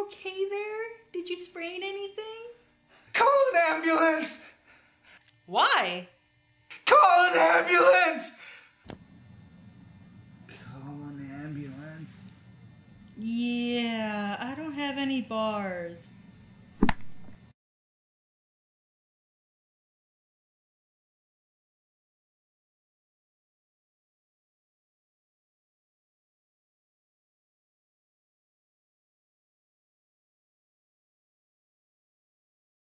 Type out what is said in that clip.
okay there? Did you sprain anything? Call an ambulance! Why? Call an ambulance! Call an ambulance. Yeah, I don't have any bars.